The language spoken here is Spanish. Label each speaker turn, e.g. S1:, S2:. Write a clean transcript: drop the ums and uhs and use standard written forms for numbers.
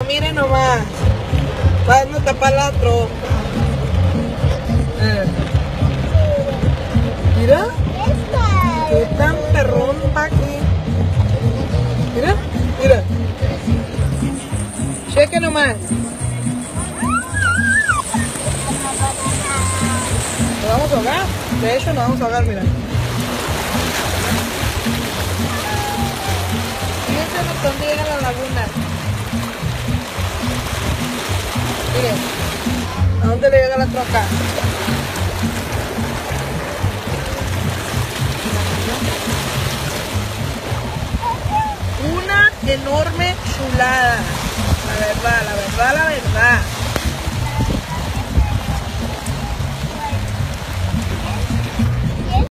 S1: miren nomás. Va a no tapar la troca. Mira. Qué tan perrón pa' aquí. Mira, mira. Cheque nomás. Nos vamos a ahogar. De hecho, nos vamos a ahogar, mira. Fíjense dónde llega la laguna. Miren. ¿A dónde le llega la troca? Una enorme chulada. La verdad, la verdad, la verdad.